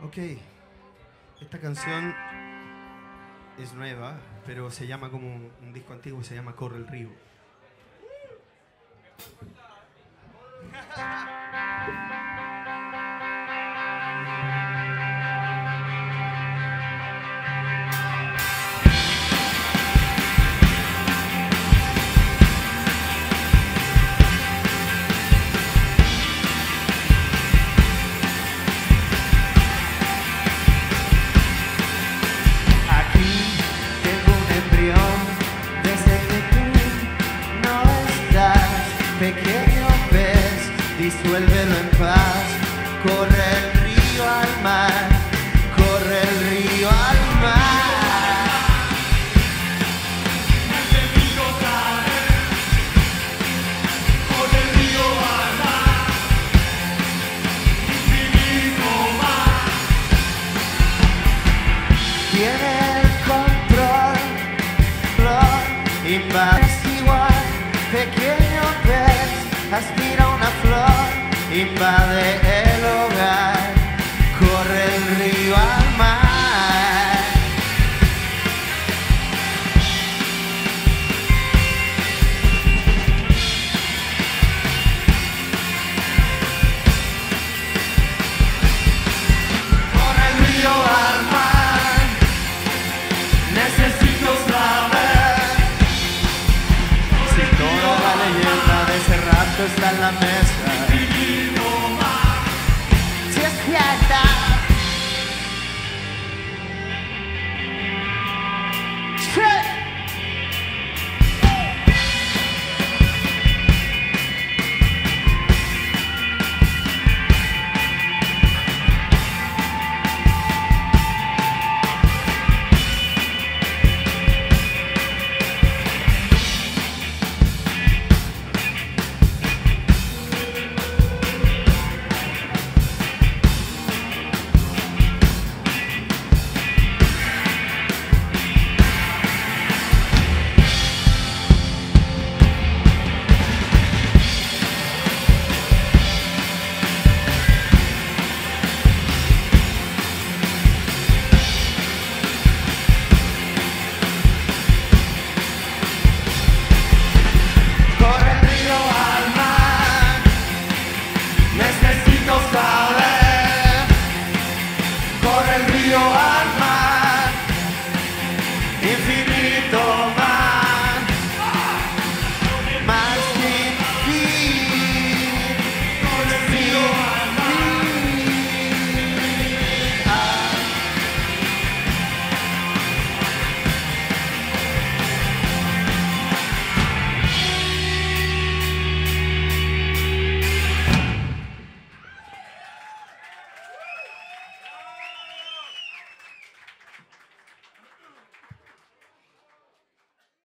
Ok, esta canción es nueva, pero se llama como un disco antiguo, se llama Corre el río. Pequeño pez, disuélvelo en paz. Corre el río al mar, corre el río al mar. Necesito saber, corre el río al mar, infinito mar. Tiene el control, invade igual. Pequeño pez, aspira una flor, invade el hogar, corre el río al mar. Corre el río al mar, necesito saber si toda la leyenda de ese rato está en la mesa. Si es cierta, sí. Corre el río al mar, infinito.